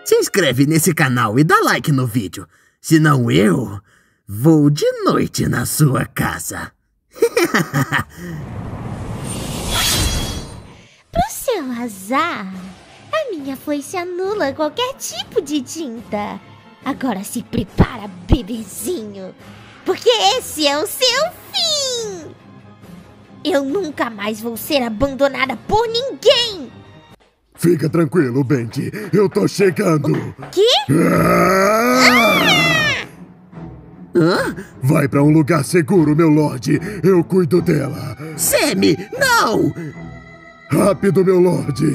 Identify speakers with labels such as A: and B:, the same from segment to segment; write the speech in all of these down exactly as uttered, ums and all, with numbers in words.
A: Se inscreve nesse canal e dá like no vídeo. Senão eu vou de noite na sua casa.
B: Pro seu azar, a minha foice anula qualquer tipo de tinta. Agora se prepara, bebezinho, porque esse é o seu fim. Eu nunca mais vou ser abandonada por ninguém.
C: Fica tranquilo, Bendy. Eu tô chegando.
B: Quê?
C: Ah!
A: Hã?
C: Vai pra um lugar seguro, meu lorde. Eu cuido dela.
A: Sammy, não!
C: Rápido, meu lorde.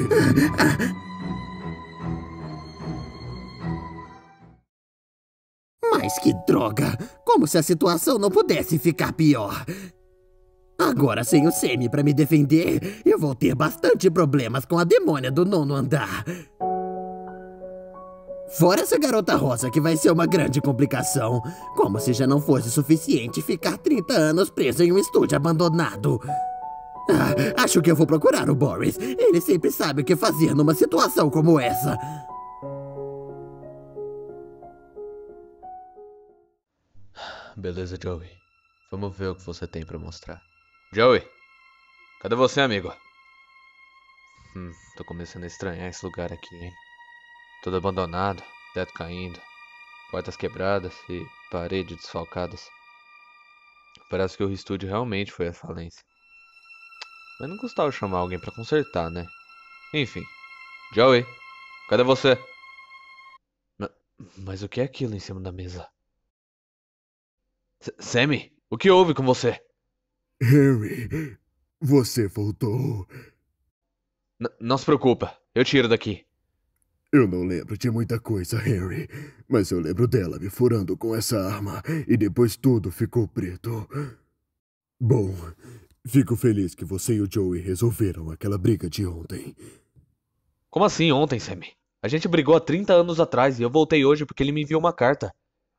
A: Mas que droga! Como se a situação não pudesse ficar pior. Agora, sem o Sammy pra me defender, eu vou ter bastante problemas com a demônia do nono andar. Fora essa garota rosa, que vai ser uma grande complicação. Como se já não fosse suficiente ficar trinta anos preso em um estúdio abandonado. Ah, acho que eu vou procurar o Boris. Ele sempre sabe o que fazer numa situação como essa.
D: Beleza, Joey. Vamos ver o que você tem pra mostrar. Joey! Cadê você, amigo? Hum, tô começando a estranhar esse lugar aqui, hein? Todo abandonado, teto caindo, portas quebradas e paredes desfalcadas. Parece que o estúdio realmente foi à falência. Mas não custava chamar alguém pra consertar, né? Enfim. Joey! Cadê você? Ma- Mas o que é aquilo em cima da mesa? S- Sammy! O que houve com você?
C: Harry, você voltou.
D: N- não se preocupa, eu tiro daqui.
C: Eu não lembro de muita coisa, Harry. Mas eu lembro dela me furando com essa arma. E depois tudo ficou preto. Bom, fico feliz que você e o Joey resolveram aquela briga de ontem.
D: Como assim ontem, Sammy? A gente brigou há trinta anos atrás e eu voltei hoje porque ele me enviou uma carta.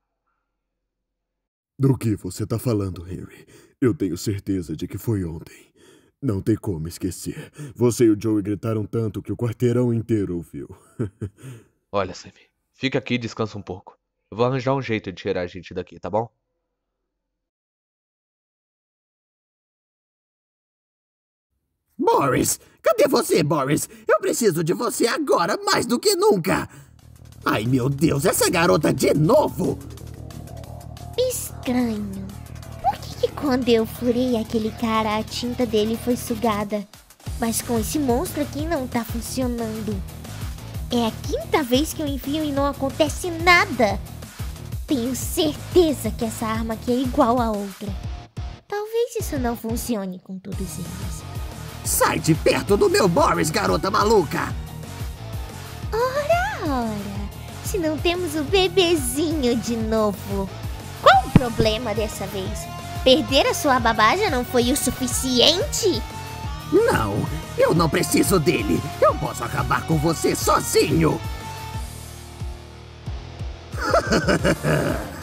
C: Do que você tá falando, Harry? Eu tenho certeza de que foi ontem. Não tem como esquecer. Você e o Joey gritaram tanto que o quarteirão inteiro ouviu.
D: Olha, Sammy, fica aqui e descansa um pouco. Eu vou arranjar um jeito de tirar a gente daqui, tá bom?
A: Boris! Cadê você, Boris? Eu preciso de você agora mais do que nunca! Ai, meu Deus, essa garota de novo!
B: Estranho. Por que, que quando eu furei aquele cara, a tinta dele foi sugada? Mas com esse monstro aqui não tá funcionando. É a quinta vez que eu enfio e não acontece nada. Tenho certeza que essa arma aqui é igual a outra. Talvez isso não funcione com todos eles.
A: Sai de perto do meu Boris, garota maluca!
B: Ora, ora. Se não temos o bebezinho de novo. Qual o problema dessa vez? Perder a sua babá já não foi o suficiente?
A: Não, eu não preciso dele. Eu posso acabar com você sozinho.